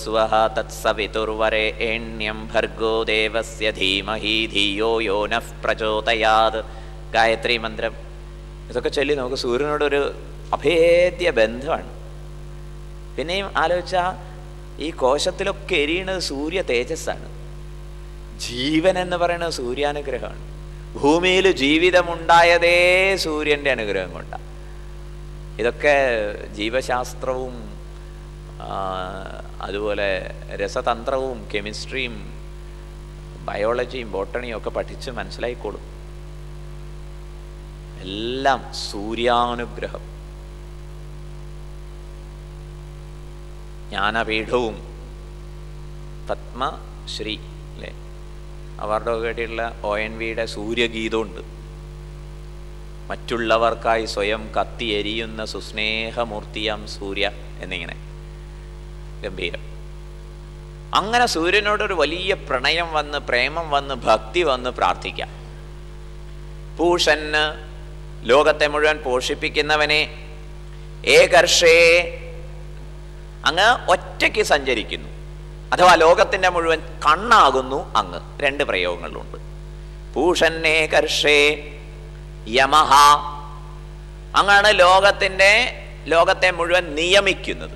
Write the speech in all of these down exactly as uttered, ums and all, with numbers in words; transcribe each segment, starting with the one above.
സ്വഹ തത്സവിതുർവരേണ്യം ഭർഗോ ദേവസ്യ ധീമഹി ധിയോ യോ നഃ പ്രചോദയാത്. ഗായത്രി മന്ത്രം ഇതൊക്കെ ചൊല്ലി നമുക്ക് സൂര്യനോടൊരു അഭേദ്യ ബന്ധമാണ്. പിന്നെയും ആലോചിച്ചാൽ ഈ കോശത്തിലൊക്കെ എരിയുന്നത് സൂര്യ തേജസ്സാണ്. ജീവൻ എന്ന് പറയുന്നത് സൂര്യാനുഗ്രഹമാണ്. ഭൂമിയിൽ ജീവിതമുണ്ടായതേ സൂര്യൻ്റെ അനുഗ്രഹം കൊണ്ടാണ്. ഇതൊക്കെ ജീവശാസ്ത്രവും അതുപോലെ രസതന്ത്രവും കെമിസ്ട്രിയും ബയോളജിയും ബോട്ടണിയും ഒക്കെ പഠിച്ച് മനസ്സിലായിക്കോളും. എല്ലാം സൂര്യാനുഗ്രഹം. ജ്ഞാനപീഠവും പത്മശ്രീ അല്ലേ അവാർഡൊക്കെ കിട്ടിയിട്ടുള്ള ഒ എൻ വിയുടെ സൂര്യഗീതമുണ്ട്. മറ്റുള്ളവർക്കായി സ്വയം കത്തി എരിയുന്ന സുസ്നേഹമൂർത്തിയാം സൂര്യ എന്നിങ്ങനെ ഗംഭീരം. അങ്ങനെ സൂര്യനോടൊരു വലിയ പ്രണയം വന്ന് പ്രേമം വന്ന് ഭക്തി വന്ന് പ്രാർത്ഥിക്കാം. പൂഷന് ലോകത്തെ മുഴുവൻ പോഷിപ്പിക്കുന്നവനെ, ഏകർഷേ അങ്ങ് ഒറ്റയ്ക്ക് സഞ്ചരിക്കുന്നു അഥവാ ലോകത്തിൻ്റെ മുഴുവൻ കണ്ണാകുന്നു അങ്ങ്. രണ്ട് പ്രയോഗങ്ങളുണ്ട്. പൂഷന്നേ കർഷേ യമഹ അങ്ങാണ് ലോകത്തിൻ്റെ ലോകത്തെ മുഴുവൻ നിയമിക്കുന്നത്.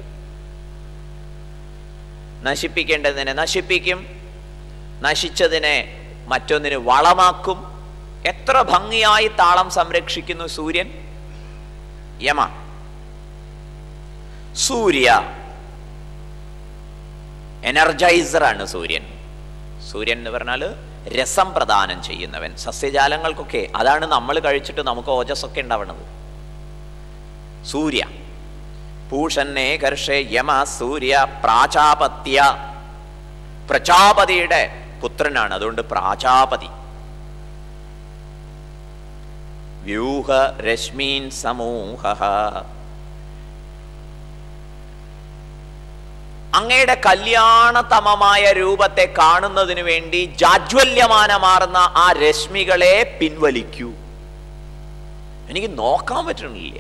നശിപ്പിക്കേണ്ടതിനെ നശിപ്പിക്കും, നശിച്ചതിനെ മറ്റൊന്നിന് വളമാക്കും. എത്ര ഭംഗിയായി താളം സംരക്ഷിക്കുന്നു സൂര്യൻ. യമ. സൂര്യ എനർജൈസറാണ് സൂര്യൻ. സൂര്യൻ എന്ന് പറഞ്ഞാൽ രസം പ്രദാനം ചെയ്യുന്നവൻ. സസ്യജാലങ്ങൾക്കൊക്കെ അതാണ് നമ്മൾ കഴിച്ചിട്ട് നമുക്ക് ഓജസ്സൊക്കെ ഉണ്ടാവണത്. സൂര്യ. പൂഷന്നേ കർഷേ യമ സൂര്യ പ്രാജാപത്യ. പ്രജാപതിയുടെ പുത്രനാണ്, അതുകൊണ്ട് പ്രാജാപതി. വ്യൂഹ രശ്മീൻ സമൂഹ അങ്ങയുടെ കല്യാണതമമായ രൂപത്തെ കാണുന്നതിന് വേണ്ടി ജാജ്വല്യമാനമാർന്ന ആ രശ്മികളെ പിൻവലിക്കൂ. എനിക്ക് നോക്കാൻ പറ്റണില്ല,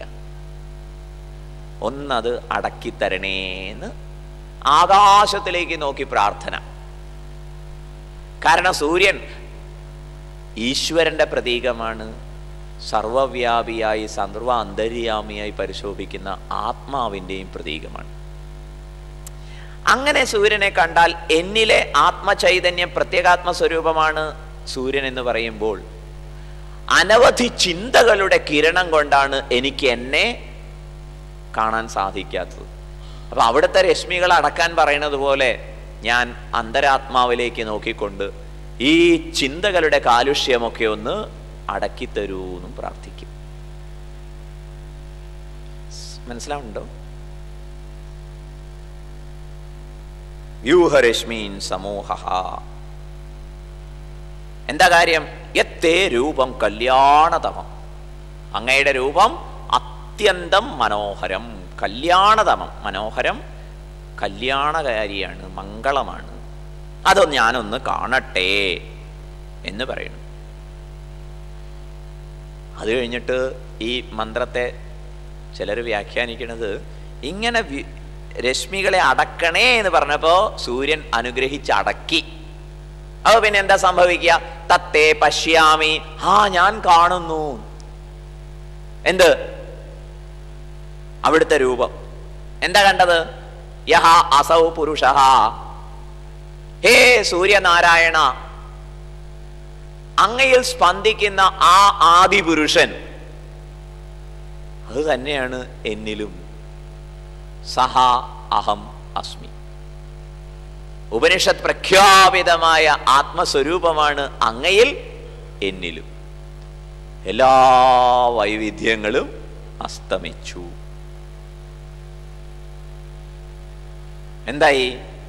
ഒന്നത് അടക്കിത്തരണേന്ന് ആകാശത്തിലേക്ക് നോക്കി പ്രാർത്ഥന. കാരണം സൂര്യൻ ഈശ്വരന്റെ പ്രതീകമാണ്. സർവവ്യാപിയായി സർവ അന്തര്യാമിയായി പരിശോഭിക്കുന്ന ആത്മാവിൻ്റെയും പ്രതീകമാണ്. അങ്ങനെ സൂര്യനെ കണ്ടാൽ എന്നിലെ ആത്മചൈതന്യം പ്രത്യേകാത്മ സ്വരൂപമാണ് സൂര്യൻ എന്ന് പറയുമ്പോൾ അനവധി ചിന്തകളുടെ കിരണം കൊണ്ടാണ് എനിക്ക് എന്നെ കാണാൻ സാധിക്കാത്തത്. അപ്പൊ അവിടുത്തെ രശ്മികൾ അടക്കാൻ പറയുന്നത് പോലെ ഞാൻ അന്തരാത്മാവിലേക്ക് നോക്കിക്കൊണ്ട് ഈ ചിന്തകളുടെ കാലുഷ്യമൊക്കെ ഒന്ന് അടക്കിത്തരൂന്നും പ്രാർത്ഥിക്കും. മനസ്സിലാവുന്നുണ്ടോ? വ്യൂഹരശ്മീൻ സമൂഹ. എന്താ കാര്യം? യത്തേ രൂപം കല്യാണതമം. അങ്ങയുടെ രൂപം അത്യന്തം മനോഹരം. കല്യാണതമം, മനോഹരം, കല്യാണകാരിയാണ്, മംഗളമാണ്. അതൊന്ന് ഞാനൊന്ന് കാണട്ടെ എന്ന് പറയുന്നു. അത് കഴിഞ്ഞിട്ട് ഈ മന്ത്രത്തെ ചിലർ വ്യാഖ്യാനിക്കുന്നത് ഇങ്ങനെ രശ്മികളെ അടക്കണേ എന്ന് പറഞ്ഞപ്പോ സൂര്യൻ അനുഗ്രഹിച്ച് അടക്കി. അപ്പൊ പിന്നെ എന്താ സംഭവിക്കുക? തത്തേ പശ്യാമി. ആ ഞാൻ കാണുന്നു. എന്ത്? അവിടുത്തെ രൂപം. എന്താ കണ്ടത്? യഹ അസൗ പുരുഷഃ. ഹേ സൂര്യനാരായണ, അങ്ങയിൽ സ്പന്ദിക്കുന്ന ആ ആദിപുരുഷൻ അത് തന്നെയാണ് എന്നിലും. സഹ അഹം അസ്മി. ഉപനിഷത്ത് പ്രഖ്യാപിതമായ ആത്മസ്വരൂപമാണ് അങ്ങയിൽ എന്നിലും. എല്ലാ വൈവിധ്യങ്ങളും അസ്തമിച്ചു. എന്തായി?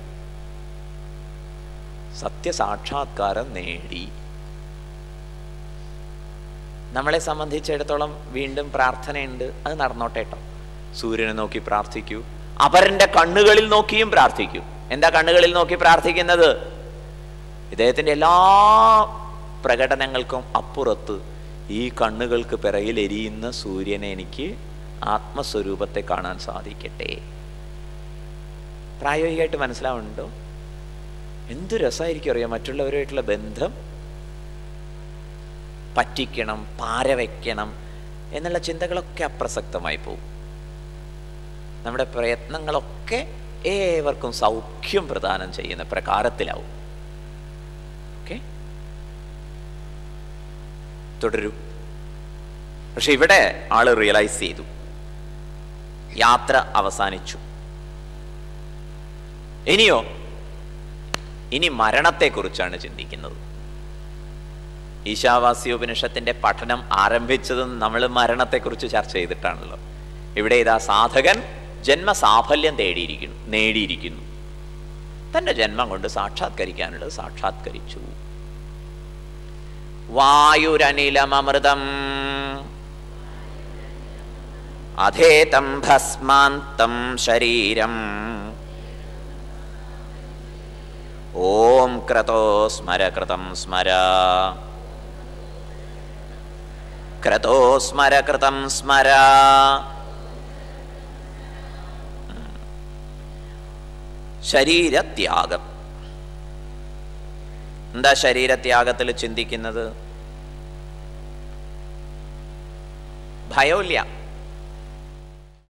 സത്യസാക്ഷാത്കാരം നേടി. നമ്മളെ സംബന്ധിച്ചിടത്തോളം വീണ്ടും പ്രാർത്ഥനയുണ്ട്. അത് നടന്നോട്ടെ കേട്ടോ. സൂര്യനെ നോക്കി പ്രാർത്ഥിക്കൂ, അപരന്റെ കണ്ണുകളിൽ നോക്കിയും പ്രാർത്ഥിക്കൂ. എന്താ കണ്ണുകളിൽ നോക്കി പ്രാർത്ഥിക്കുന്നത്? ഇദ്ദേഹത്തിന്റെ എല്ലാ പ്രകടനങ്ങൾക്കും അപ്പുറത്ത് ഈ കണ്ണുകൾക്ക് പിറകിൽ എരിയുന്ന സൂര്യനെ എനിക്ക് ആത്മസ്വരൂപത്തെ കാണാൻ സാധിക്കട്ടെ. പ്രായോഗികമായിട്ട് മനസ്സിലാവുന്നുണ്ടോ? എന്തു രസമായിരിക്കും അറിയാം മറ്റുള്ളവരുമായിട്ടുള്ള ബന്ധം. പറ്റിക്കണം, പാര വയ്ക്കണം എന്നുള്ള ചിന്തകളൊക്കെ അപ്രസക്തമായി പോകും. നമ്മുടെ പ്രയത്നങ്ങളൊക്കെ ഏവർക്കും സൗഖ്യം പ്രദാനം ചെയ്യുന്ന പ്രകാരത്തിലാവും. ഓക്കെ, തുടരൂ. പക്ഷെ ഇവിടെ ആള് റിയലൈസ് ചെയ്തു, യാത്ര അവസാനിച്ചു. ഇനിയോ, ഇനി മരണത്തെക്കുറിച്ചാണ് ചിന്തിക്കുന്നത്. ഈശാവാസ്യോപനിഷത്തിന്റെ പഠനം ആരംഭിച്ചതും നമ്മൾ മരണത്തെക്കുറിച്ച് ചർച്ച ചെയ്തിട്ടാണല്ലോ. ഇവിടെ ഇതാ സാധകൻ ജന്മസാഫല്യം തേടിയിരിക്കുന്നു നേടിയിരിക്കുന്നു. തന്റെ ജന്മം കൊണ്ട് സാക്ഷാത്കരിക്കാനുള്ളത് സാക്ഷാത്കരിച്ചു. വായുരനിലമൃതം അധേതം ഭസ്മാന്തം ശരീരം ഓം ക്രതോ സ്മര കൃതം സ്മര ക്രതോ സ്മര കൃതം സ്മര. ശരീരത്യാഗം. എന്താ ശരീരത്യാഗത്തിൽ ചിന്തിക്കുന്നത്? ഭയമില്ല.